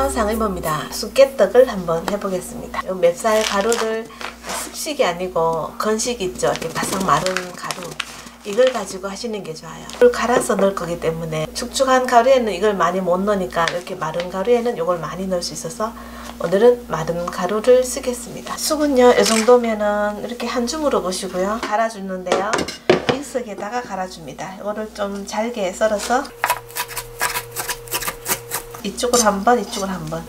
안녕하세요, 상의모입니다. 쑥개떡을 한번 해보겠습니다. 이 맵쌀 가루를 습식이 아니고 건식 있죠, 이렇게 바삭 마른 가루, 이걸 가지고 하시는 게 좋아요. 이걸 갈아서 넣을 거기 때문에 축축한 가루에는 이걸 많이 못 넣으니까 이렇게 마른 가루에는 이걸 많이 넣을 수 있어서 오늘은 마른 가루를 쓰겠습니다. 쑥은요, 이 정도면은 이렇게 한 줌으로 보시고요, 갈아주는데요, 믹서기에다가 갈아줍니다. 이거를 좀 잘게 썰어서 이쪽으로 한 번, 이쪽으로 한 번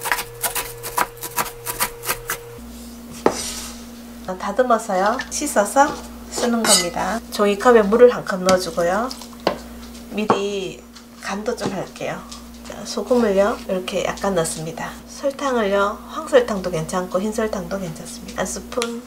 다듬어서요, 씻어서 쓰는 겁니다. 종이컵에 물을 한 컵 넣어주고요, 미리 간도 좀 할게요. 소금을요, 이렇게 약간 넣습니다. 설탕을요, 황설탕도 괜찮고 흰설탕도 괜찮습니다. 한 스푼,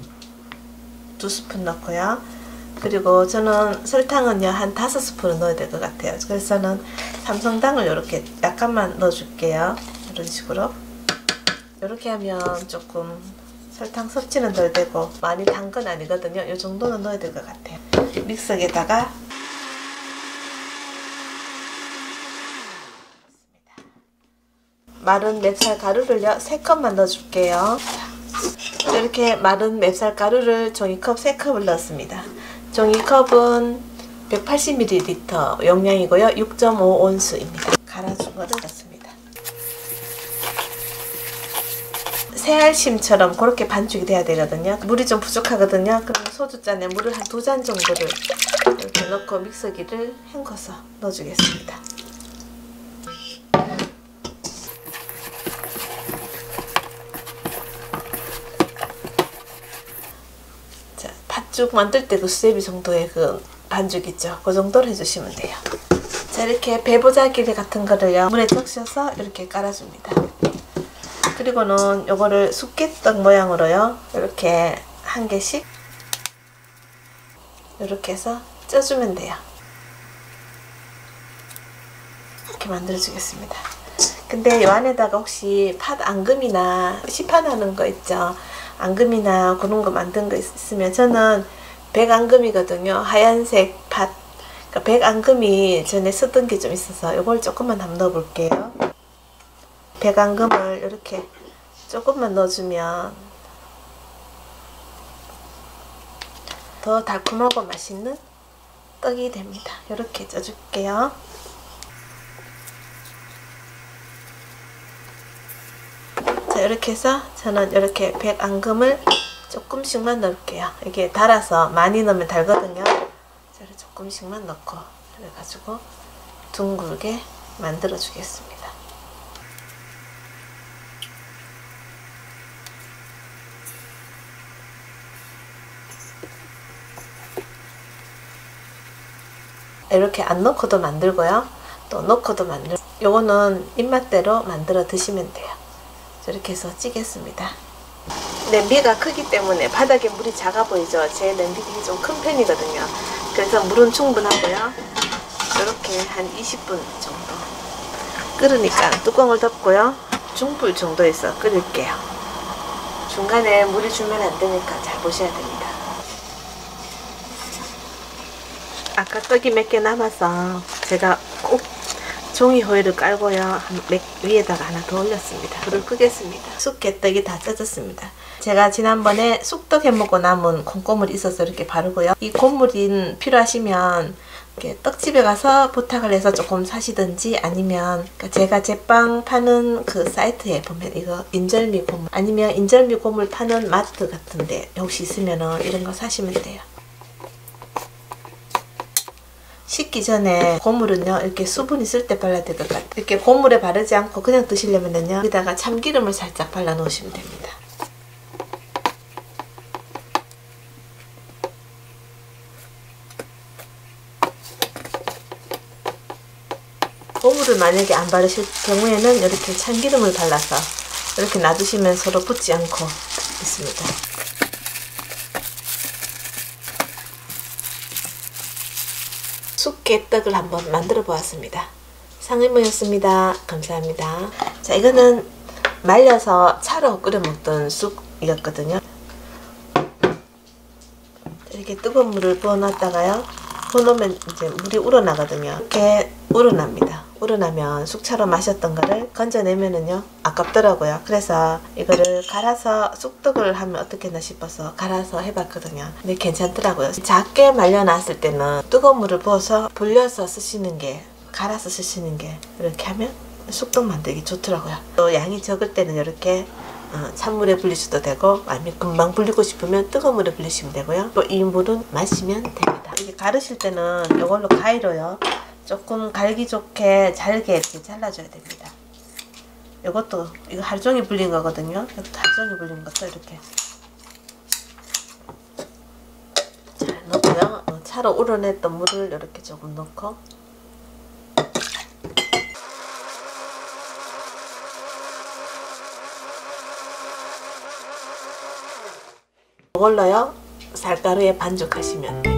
2스푼 넣고요. 그리고 저는 설탕은요, 한 5스푼은 넣어야 될 것 같아요. 그래서 저는 삼성당을 이렇게 약간만 넣어줄게요. 이런 식으로. 이렇게 하면 조금 설탕 섭취는 덜 되고 많이 단 건 아니거든요. 이 정도는 넣어야 될 것 같아요. 믹서기에다가 마른 맵쌀 가루를요, 3컵만 넣어줄게요. 이렇게 마른 맵쌀 가루를 종이컵 3컵을 넣었습니다. 종이컵은 180ml 용량이고요. 6.5온스입니다. 갈아준 거를 넣습니다. 새알심처럼 그렇게 반죽이 돼야 되거든요. 물이 좀 부족하거든요. 그럼 소주잔에 물을 한 2잔 정도를 이렇게 넣고 믹서기를 헹궈서 넣어주겠습니다. 팥죽 만들 때 그 수제비 정도의 그 반죽 있죠, 그 정도로 해주시면 돼요. 자, 이렇게 배보자기 같은 거를요, 물에 적셔서 이렇게 깔아줍니다. 그리고는 요거를 쑥개떡 모양으로요, 이렇게 한 개씩 이렇게 해서 쪄주면 돼요. 이렇게 만들어 주겠습니다. 근데 이 안에다가 혹시 팥 앙금이나 시판하는 거 있죠, 앙금이나 그런 거 만든 거 있으면, 저는 백앙금이거든요. 하얀색 팥. 그러니까 백앙금이 전에 쓰던 게 좀 있어서 이걸 조금만 한번 넣어 볼게요. 백앙금을 이렇게 조금만 넣어주면 더 달콤하고 맛있는 떡이 됩니다. 이렇게 쪄줄게요. 자, 이렇게 해서 저는 이렇게 백앙금을 조금씩만 넣을게요. 이게 달아서 많이 넣으면 달거든요. 조금씩만 넣고 그래가지고 둥글게 만들어 주겠습니다. 이렇게 안 넣고도 만들고요, 또 넣고도 만들고, 요거는 입맛대로 만들어 드시면 돼요. 이렇게 해서 찌겠습니다. 냄비가 크기 때문에 바닥에 물이 작아 보이죠? 제 냄비가 좀 큰 편이거든요. 그래서 물은 충분하고요. 이렇게 한 20분 정도 끓으니까 뚜껑을 덮고요, 중불 정도에서 끓일게요. 중간에 물이 주면 안 되니까 잘 보셔야 됩니다. 아까 떡이 몇 개 남아서 제가 꼭 종이 호일을 깔고요, 위에다가 하나 더 올렸습니다. 불을 끄겠습니다. 쑥개떡이 다 쪄졌습니다. 제가 지난번에 쑥떡 해먹고 남은 콩고물이 있어서 이렇게 바르고요. 이 고물이 필요하시면 이렇게 떡집에 가서 부탁을 해서 조금 사시든지, 아니면 제가 제빵 파는 그 사이트에 보면 이거 인절미 고물, 아니면 인절미 고물 파는 마트 같은데 혹시 있으면 이런 거 사시면 돼요. 식기 전에 고물은요, 이렇게 수분 있을 때 발라야 될 것 같아요. 이렇게 고물에 바르지 않고 그냥 드시려면요, 여기다가 참기름을 살짝 발라 놓으시면 됩니다. 고물을 만약에 안 바르실 경우에는 이렇게 참기름을 발라서 이렇게 놔두시면 서로 붙지 않고 있습니다. 쑥개떡을 한번 만들어 보았습니다. 상의모였습니다. 감사합니다. 자, 이거는 말려서 차로 끓여 먹던 쑥이었거든요. 이렇게 뜨거운 물을 부어 놨다가요, 부어 놓으면 이제 물이 우러나거든요. 이렇게 우러납니다. 우러나면 쑥차로 마셨던 거를 건져내면은요 아깝더라고요. 그래서 이거를 갈아서 쑥떡을 하면 어떻겠나 싶어서 갈아서 해봤거든요. 근데 괜찮더라고요. 작게 말려놨을 때는 뜨거운 물을 부어서 불려서 쓰시는 게, 갈아서 쓰시는 게, 이렇게 하면 쑥떡 만들기 좋더라고요. 또 양이 적을 때는 이렇게 찬물에 불리셔도 되고, 아니면 금방 불리고 싶으면 뜨거운 물에 불리시면 되고요. 또 이 물은 마시면 됩니다. 이게 가르실 때는 이걸로 가위로요 조금 갈기 좋게 잘게 이렇게 잘라줘야 됩니다. 이것도 이거 하루 종일 불린 거거든요. 이것도 하루 종일 불린 것도 이렇게 잘 넣고요. 차로 우러냈던 물을 이렇게 조금 넣고, 이걸로요 쌀가루에 반죽하시면 돼요.